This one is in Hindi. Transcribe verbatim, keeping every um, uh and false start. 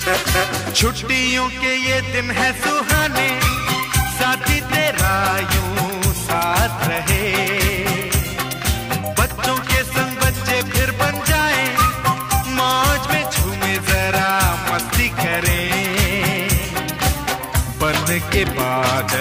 छुट्टियों के ये दिन है सुहाने, साथी तेरा यूं साथ रहे। बच्चों के संग बच्चे फिर बन जाए, मौज में झूमे जरा मस्ती करें। बन के बाद